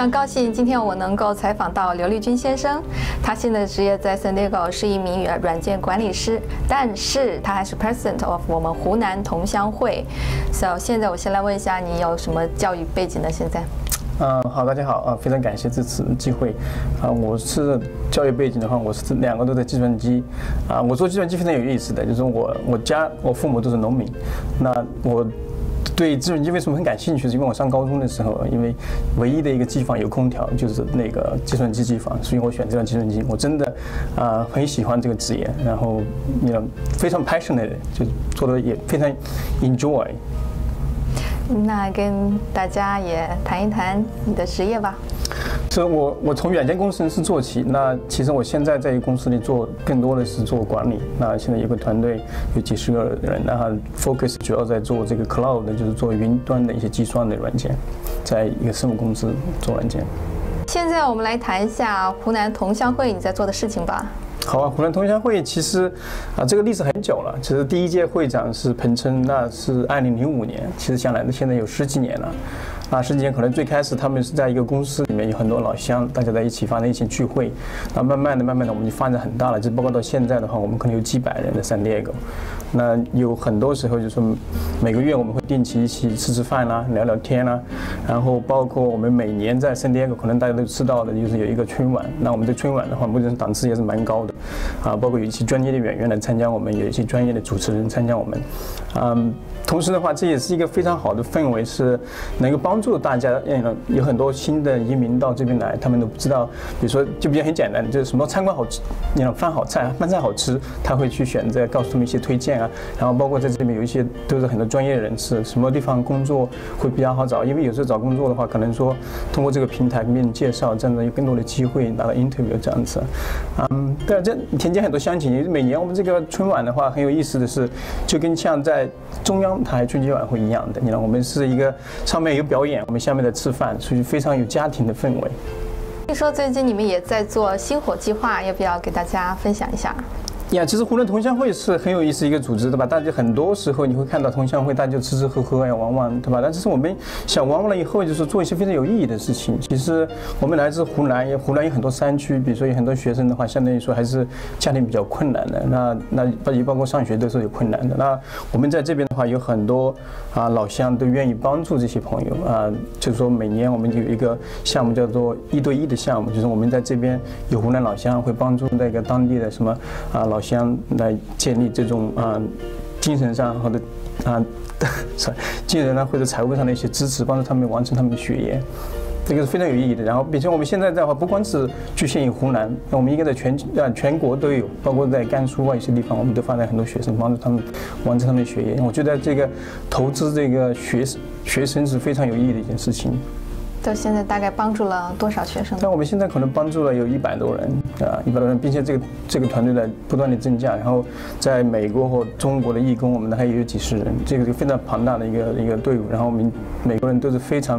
常高兴今天我能够采访到刘立军先生。他现在的职业在 San Diego 是一名软件管理师，但是他还是 President of 我们湖南同乡会。So 现在我先来问一下，你有什么教育背景呢？现在？ 好，大家好啊，非常感谢这次机会我是教育背景的话，我是两个都在计算机我做计算机非常有意思的，就是我父母都是农民，那我对计算机为什么很感兴趣？是因为我上高中的时候，因为唯一的一个机房有空调，就是那个计算机机房，所以我选择了计算机。我真的很喜欢这个职业，然后非常 passionate， 就做的也非常 enjoy。 那跟大家也谈一谈你的职业吧。 所以我从软件工程师做起，那其实我现在在公司里做更多的是做管理。那现在有个团队有几十个人，然后 focus 主要在做这个 cloud， 就是做云端的一些计算的软件，在一个生物公司做软件。 现在我们来谈一下湖南同乡会你在做的事情吧。 好啊，湖南同乡会其实这个历史很久了。其实第一届会长是彭琛，那是2005年。其实想来现在有10几年了。10几年可能最开始他们是在一个公司里面有很多老乡，大家在一起放在一起聚会。那慢慢的我们就发展很大了，就包括到现在的话，我们可能有几百人的San Diego。那有很多时候就是每个月我们会定期一起吃饭啦，聊聊天啦，然后包括我们每年在San Diego可能大家都知道的，就是有一个春晚。那我们的春晚的话，目前档次也是蛮高的包括有一些专业的演员来参加我们，有一些专业的主持人参加我们同时的话，这也是一个非常好的氛围，是能够帮助大家。有很多新的移民到这边来，他们都不知道，比如说就比较很简单，就是什么餐馆好吃，饭好菜，饭菜好吃，他会去选择，告诉他们一些推荐然后包括在这边有一些都是很多专业人士，什么地方工作会比较好找，因为有时候找工作的话，可能说通过这个平台给你介绍，这样子有更多的机会拿到 interview 这样子。对，这田间很多乡亲，每年我们这个春晚的话很有意思的是，就跟像在中央台春节晚会一样的，我们是一个上面有表演，我们下面在吃饭，所以非常有家庭的氛围。 听说最近你们也在做星火计划，要不要给大家分享一下？ 其实湖南同乡会是很有意思一个组织，对吧？大家很多时候你会看到同乡会，大家就吃吃喝喝玩玩，对吧？但是我们想玩完了以后，就是做一些非常有意义的事情。其实我们来自湖南，湖南有很多山区，比如说有很多学生的话，相对来说还是家庭比较困难的。那也包括上学都是有困难的。那我们在这边的话，有很多老乡都愿意帮助这些朋友就是说每年我们有一个项目叫做1对1的项目，就是我们在这边有湖南老乡会帮助那个当地的什么老乡来建立这种精神上或者精神上或者财务上的一些支持，帮助他们完成他们的学业，这个是非常有意义的。然后，并且我们现在的话，不光是局限于湖南，我们应该在全国都有，包括在甘肃一些地方，我们都发展很多学生，帮助他们完成他们的学业。我觉得这个投资这个学生是非常有意义的一件事情。 就现在大概帮助了多少学生？ 但我们现在可能帮助了有100多人100多人，并且这个团队在不断的增加。然后在美国和中国的义工，我们还有几十人，这个非常庞大的一个队伍。然后我们每个人都是非常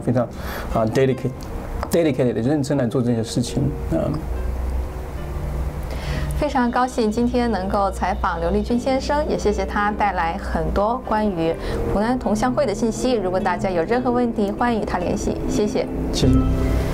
dedicated 的认真来做这些事情非常高兴今天能够采访刘立军先生，也谢谢他带来很多关于湖南同乡会的信息。如果大家有任何问题，欢迎与他联系。谢谢。 谢谢。